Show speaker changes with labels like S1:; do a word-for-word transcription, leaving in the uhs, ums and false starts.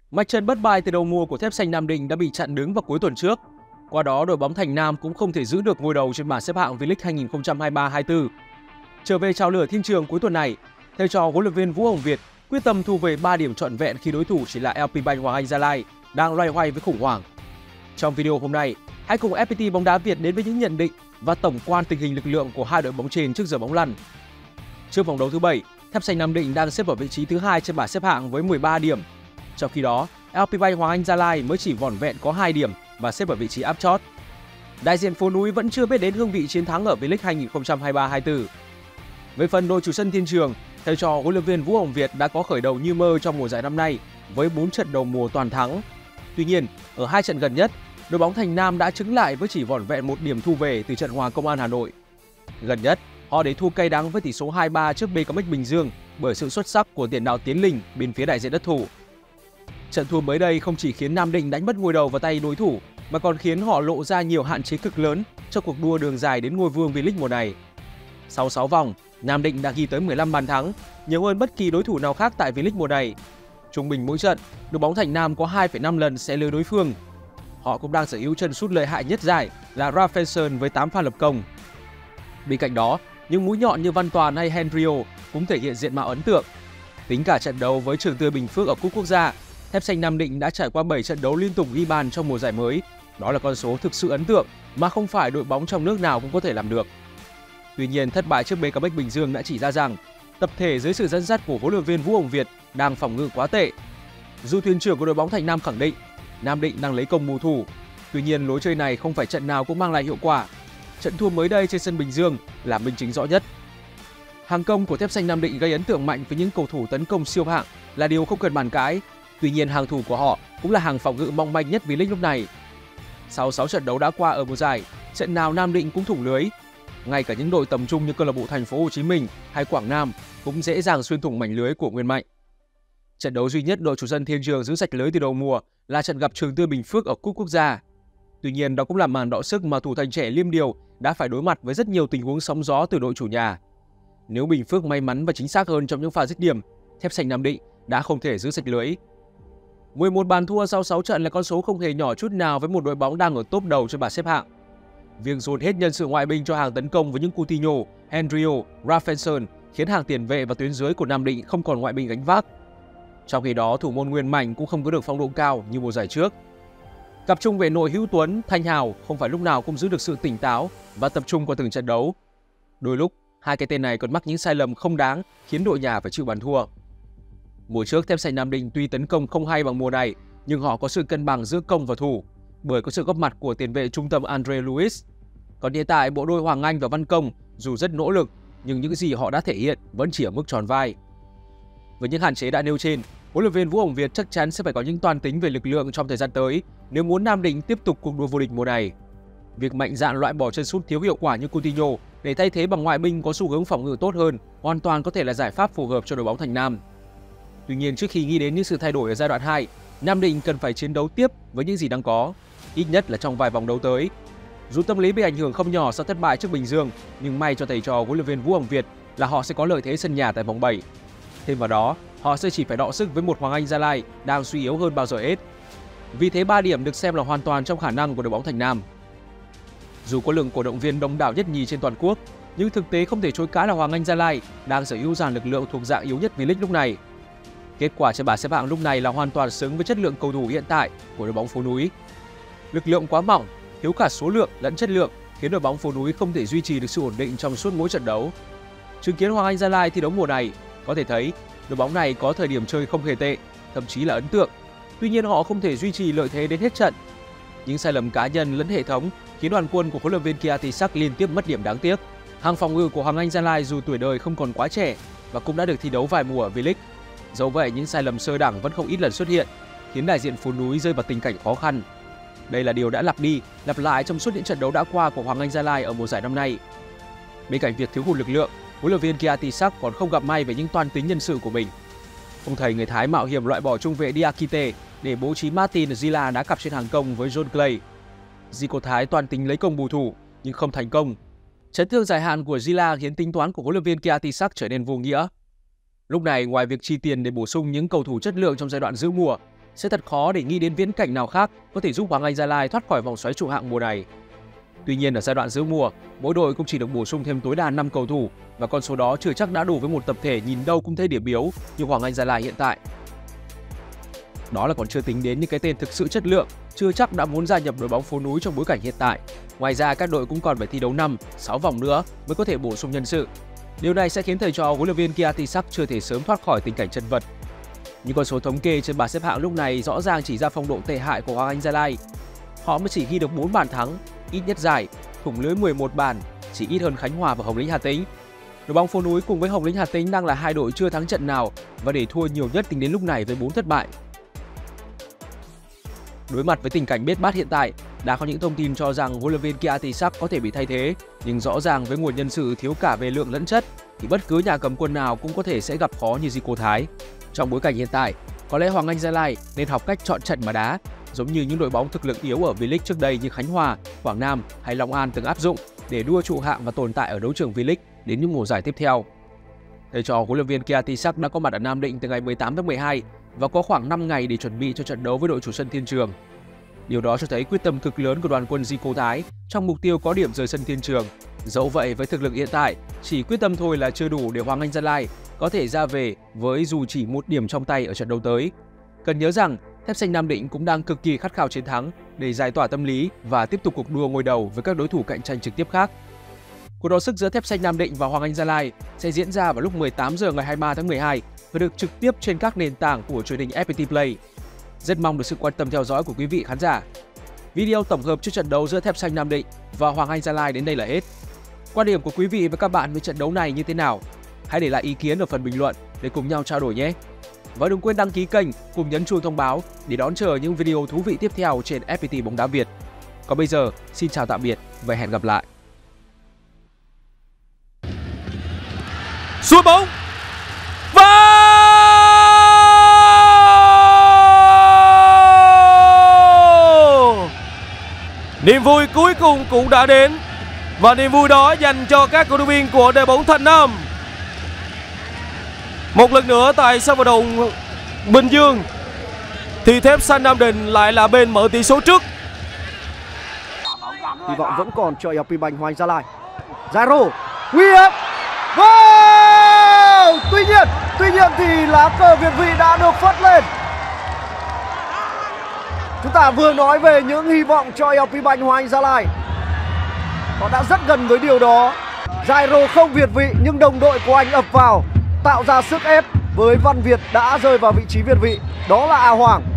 S1: Mạch trận bất bại từ đầu mùa của Thép Xanh Nam Định đã bị chặn đứng vào cuối tuần trước. Qua đó, đội bóng Thành Nam cũng không thể giữ được ngôi đầu trên bảng xếp hạng V-League hai nghìn không trăm hai mươi ba hai mươi tư. Trở về chào lửa thiên trường cuối tuần này, thầy trò huấn luyện viên Vũ Hồng Việt quyết tâm thu về ba điểm trọn vẹn khi đối thủ chỉ là lờ pê Bank Hoàng Anh Gia Lai đang loay hoay với khủng hoảng. Trong video hôm nay, hãy cùng ép pê tê bóng đá Việt đến với những nhận định và tổng quan tình hình lực lượng của hai đội bóng trên trước giờ bóng lăn. Trước vòng đấu thứ bảy, Thép Xanh Nam Định đang xếp ở vị trí thứ hai trên bảng xếp hạng với mười ba điểm. Trong khi đó, lờ pê Bank Hoàng Anh Gia Lai mới chỉ vỏn vẹn có hai điểm và xếp ở vị trí áp chót. Đại diện phố núi vẫn chưa biết đến hương vị chiến thắng ở V-League hai nghìn không trăm hai mươi ba hai mươi tư. Về phần đội chủ sân Thiên Trường, thầy trò huấn luyện viên Vũ Hồng Việt đã có khởi đầu như mơ trong mùa giải năm nay với bốn trận đầu mùa toàn thắng. Tuy nhiên, ở hai trận gần nhất, đội bóng Thành Nam đã chứng lại với chỉ vỏn vẹn một điểm thu về từ trận hòa Công an Hà Nội. Gần nhất, họ để thua cay đắng với tỷ số hai ba trước bê ca em ích Bình Dương bởi sự xuất sắc của tiền đạo Tiến Linh bên phía đại diện đất thủ. Trận thua mới đây không chỉ khiến Nam Định đánh mất ngôi đầu vào tay đối thủ, mà còn khiến họ lộ ra nhiều hạn chế cực lớn cho cuộc đua đường dài đến ngôi vương V-League mùa này. Sau sáu vòng, Nam Định đã ghi tới mười lăm bàn thắng, nhiều hơn bất kỳ đối thủ nào khác tại V-League mùa này. Trung bình mỗi trận, đội bóng Thành Nam có hai phẩy năm lần xé lưới đối phương. Họ cũng đang sở hữu chân sút lợi hại nhất giải là Rafaelson với tám pha lập công. Bên cạnh đó, những mũi nhọn như Văn Toàn hay Henrio cũng thể hiện diện mạo ấn tượng. Tính cả trận đấu với Trường Tươi Bình Phước ở Cúp Quốc gia, Thép Xanh Nam Định đã trải qua bảy trận đấu liên tục ghi bàn trong mùa giải mới. Đó là con số thực sự ấn tượng mà không phải đội bóng trong nước nào cũng có thể làm được. Tuy nhiên, thất bại trước bê ca em ích Bình Dương đã chỉ ra rằng tập thể dưới sự dẫn dắt của huấn luyện viên Vũ Hồng Việt đang phòng ngự quá tệ. Dù thuyền trưởng của đội bóng Thành Nam khẳng định Nam Định đang lấy công mù thủ, tuy nhiên lối chơi này không phải trận nào cũng mang lại hiệu quả. Trận thua mới đây trên sân Bình Dương là minh chứng rõ nhất. Hàng công của Thép Xanh Nam Định gây ấn tượng mạnh với những cầu thủ tấn công siêu hạng là điều không cần bàn cãi. Tuy nhiên, hàng thủ của họ cũng là hàng phòng ngự mong manh nhất V-League lúc này. Sau sáu trận đấu đã qua ở mùa giải, trận nào Nam Định cũng thủng lưới. Ngay cả những đội tầm trung như câu lạc bộ Thành phố Hồ Chí Minh hay Quảng Nam cũng dễ dàng xuyên thủng mảnh lưới của Nguyên Mạnh. Trận đấu duy nhất đội chủ sân Thiên Trường giữ sạch lưới từ đầu mùa là trận gặp Trường Tươi Bình Phước ở Cúp Quốc gia. Tuy nhiên, đó cũng là màn đọ sức mà thủ thành trẻ Liêm Điều đã phải đối mặt với rất nhiều tình huống sóng gió từ đội chủ nhà. Nếu Bình Phước may mắn và chính xác hơn trong những pha dứt điểm, Thép Xanh Nam Định đã không thể giữ sạch lưới. mười một bàn thua sau sáu trận là con số không hề nhỏ chút nào với một đội bóng đang ở top đầu trên bảng xếp hạng. Việc dồn hết nhân sự ngoại binh cho hàng tấn công với những Coutinho, Henrio, Rafaelson khiến hàng tiền vệ và tuyến dưới của Nam Định không còn ngoại binh gánh vác. Trong khi đó, thủ môn Nguyên Mạnh cũng không có được phong độ cao như mùa giải trước. Cặp trung vệ nội Hữu Tuấn, Thanh Hào không phải lúc nào cũng giữ được sự tỉnh táo và tập trung qua từng trận đấu. Đôi lúc, hai cái tên này còn mắc những sai lầm không đáng khiến đội nhà phải chịu bàn thua. Mùa trước, Thép Xanh Nam Định tuy tấn công không hay bằng mùa này, nhưng họ có sự cân bằng giữa công và thủ, bởi có sự góp mặt của tiền vệ trung tâm Andre Luis. Còn hiện tại, bộ đôi Hoàng Anh và Văn Công dù rất nỗ lực, nhưng những gì họ đã thể hiện vẫn chỉ ở mức tròn vai. Với những hạn chế đã nêu trên, huấn luyện viên Vũ Hồng Việt chắc chắn sẽ phải có những toan tính về lực lượng trong thời gian tới nếu muốn Nam Định tiếp tục cuộc đua vô địch mùa này. Việc mạnh dạn loại bỏ chân sút thiếu hiệu quả như Coutinho để thay thế bằng ngoại binh có xu hướng phòng ngự tốt hơn hoàn toàn có thể là giải pháp phù hợp cho đội bóng Thành Nam. Tuy nhiên, trước khi nghĩ đến những sự thay đổi ở giai đoạn hai, Nam Định cần phải chiến đấu tiếp với những gì đang có, ít nhất là trong vài vòng đấu tới. Dù tâm lý bị ảnh hưởng không nhỏ sau thất bại trước Bình Dương, nhưng may cho thầy trò huấn luyện viên Vũ Hồng Việt là họ sẽ có lợi thế sân nhà tại vòng bảy. Thêm vào đó, họ sẽ chỉ phải đọ sức với một Hoàng Anh Gia Lai đang suy yếu hơn bao giờ hết. Vì thế ba điểm được xem là hoàn toàn trong khả năng của đội bóng Thành Nam. Dù có lượng cổ động viên đông đảo nhất nhì trên toàn quốc, nhưng thực tế không thể chối cãi là Hoàng Anh Gia Lai đang sở hữu dàn lực lượng thuộc dạng yếu nhất V-League lúc này. Kết quả trên bảng xếp hạng lúc này là hoàn toàn xứng với chất lượng cầu thủ hiện tại của đội bóng phố núi. Lực lượng quá mỏng, thiếu cả số lượng lẫn chất lượng khiến đội bóng phố núi không thể duy trì được sự ổn định trong suốt mỗi trận đấu. Chứng kiến Hoàng Anh Gia Lai thi đấu mùa này, có thể thấy đội bóng này có thời điểm chơi không hề tệ, thậm chí là ấn tượng. Tuy nhiên, họ không thể duy trì lợi thế đến hết trận. Những sai lầm cá nhân lẫn hệ thống khiến đoàn quân của huấn luyện viên Kiatisak liên tiếp mất điểm đáng tiếc. Hàng phòng ngự của Hoàng Anh Gia Lai dù tuổi đời không còn quá trẻ và cũng đã được thi đấu vài mùa ở V-League. Dẫu vậy, những sai lầm sơ đẳng vẫn không ít lần xuất hiện, khiến đại diện phố núi rơi vào tình cảnh khó khăn. Đây là điều đã lặp đi, lặp lại trong suốt những trận đấu đã qua của Hoàng Anh Gia Lai ở mùa giải năm nay. Bên cạnh việc thiếu hụt lực lượng, huấn luyện viên Kiatisak còn không gặp may về những toan tính nhân sự của mình. Ông thầy người Thái mạo hiểm loại bỏ trung vệ Diakite để bố trí Martin Zila đá cặp trên hàng công với John Clay. Zico Thái toan tính lấy công bù thủ nhưng không thành công. Chấn thương dài hạn của Zila khiến tính toán của huấn luyện viên Kiatisak trở nên vô nghĩa. Lúc này, ngoài việc chi tiền để bổ sung những cầu thủ chất lượng trong giai đoạn giữa mùa, sẽ thật khó để nghĩ đến viễn cảnh nào khác có thể giúp Hoàng Anh Gia Lai thoát khỏi vòng xoáy trụ hạng mùa này. Tuy nhiên ở giai đoạn giữa mùa, mỗi đội cũng chỉ được bổ sung thêm tối đa năm cầu thủ và con số đó chưa chắc đã đủ với một tập thể nhìn đâu cũng thấy điểm yếu như Hoàng Anh Gia Lai hiện tại. Đó là còn chưa tính đến những cái tên thực sự chất lượng, chưa chắc đã muốn gia nhập đội bóng phố núi trong bối cảnh hiện tại. Ngoài ra các đội cũng còn phải thi đấu năm, sáu vòng nữa mới có thể bổ sung nhân sự. Điều này sẽ khiến thầy trò huấn luyện viên Kiatisak chưa thể sớm thoát khỏi tình cảnh chật vật. Những con số thống kê trên bảng xếp hạng lúc này rõ ràng chỉ ra phong độ tệ hại của Hoàng Anh Gia Lai. Họ mới chỉ ghi được bốn bàn thắng, ít nhất giải, thủng lưới mười một bàn, chỉ ít hơn Khánh Hòa và Hồng Lĩnh Hà Tĩnh. Đội bóng phố núi cùng với Hồng Lĩnh Hà Tĩnh đang là hai đội chưa thắng trận nào và để thua nhiều nhất tính đến lúc này với bốn thất bại. Đối mặt với tình cảnh bết bát hiện tại, đã có những thông tin cho rằng huấn luyện viên Kiatisak có thể bị thay thế, nhưng rõ ràng với nguồn nhân sự thiếu cả về lượng lẫn chất thì bất cứ nhà cầm quân nào cũng có thể sẽ gặp khó như Zico Thái. Trong bối cảnh hiện tại, có lẽ Hoàng Anh Gia Lai nên học cách chọn trận mà đá, giống như những đội bóng thực lực yếu ở V-League trước đây như Khánh Hòa, Quảng Nam hay Long An từng áp dụng để đua trụ hạng và tồn tại ở đấu trường V-League đến những mùa giải tiếp theo. Thầy trò huấn luyện viên Kiatisak đã có mặt ở Nam Định từ ngày mười tám tháng mười hai và có khoảng năm ngày để chuẩn bị cho trận đấu với đội chủ sân Thiên Trường. Điều đó cho thấy quyết tâm cực lớn của đoàn quân Zico Thái trong mục tiêu có điểm rời sân Thiên Trường. Dẫu vậy với thực lực hiện tại, chỉ quyết tâm thôi là chưa đủ để Hoàng Anh Gia Lai có thể ra về với dù chỉ một điểm trong tay ở trận đấu tới. Cần nhớ rằng Thép Xanh Nam Định cũng đang cực kỳ khát khao chiến thắng để giải tỏa tâm lý và tiếp tục cuộc đua ngôi đầu với các đối thủ cạnh tranh trực tiếp khác. Cuộc đọ sức giữa Thép Xanh Nam Định và Hoàng Anh Gia Lai sẽ diễn ra vào lúc mười tám giờ ngày hai mươi ba tháng mười hai và được trực tiếp trên các nền tảng của truyền hình ép pê tê Play. Rất mong được sự quan tâm theo dõi của quý vị khán giả. Video tổng hợp trước trận đấu giữa Thép Xanh Nam Định và Hoàng Anh Gia Lai đến đây là hết. Quan điểm của quý vị và các bạn về trận đấu này như thế nào? Hãy để lại ý kiến ở phần bình luận để cùng nhau trao đổi nhé. Và đừng quên đăng ký kênh cùng nhấn chuông thông báo để đón chờ những video thú vị tiếp theo trên ép pê tê Bóng Đá Việt. Còn bây giờ, xin chào tạm biệt và hẹn gặp lại.
S2: Sút bóng và niềm vui cuối cùng cũng đã đến, và niềm vui đó dành cho các cổ động viên của đội bóng Thành Nam. Một lần nữa tại sân vận động Bình Dương thì Thép Xanh Nam Định lại là bên mở tỷ số trước.
S3: Hy vọng vẫn còn cho ép pê Bank Hoàng Anh Gia Lai. Jairo nguy hiểm. Wow! Tuy nhiên, tuy nhiên thì lá cờ Việt vị đã được phất lên. Chúng ta vừa nói về những hy vọng cho ép pê Bank Hoàng Anh Gia Lai. Họ đã rất gần với điều đó. Jairo không việt vị nhưng đồng đội của anh ập vào, tạo ra sức ép với Văn Việt đã rơi vào vị trí việt vị. Đó là A Hoàng.